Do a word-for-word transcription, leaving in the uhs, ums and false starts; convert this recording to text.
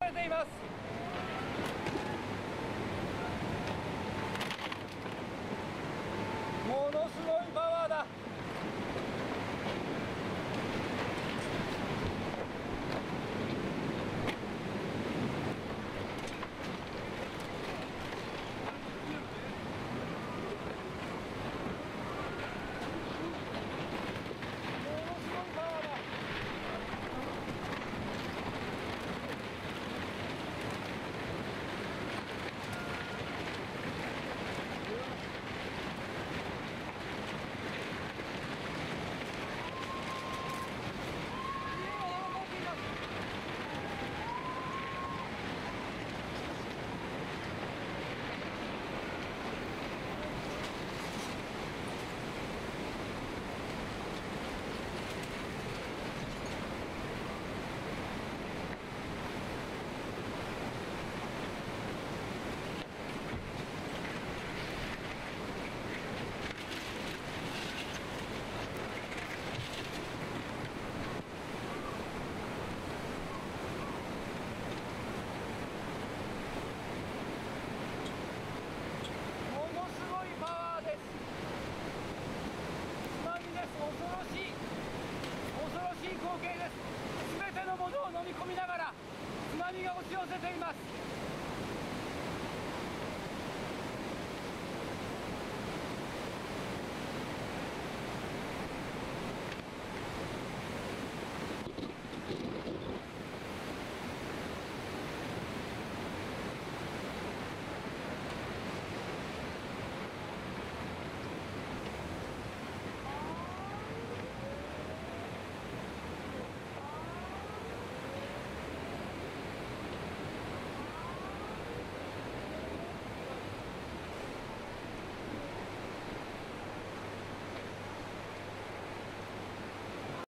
れています。ものすごいパワーだ。恐ろしい恐ろしい光景です。全てのものを飲み込みながら津波が押し寄せています。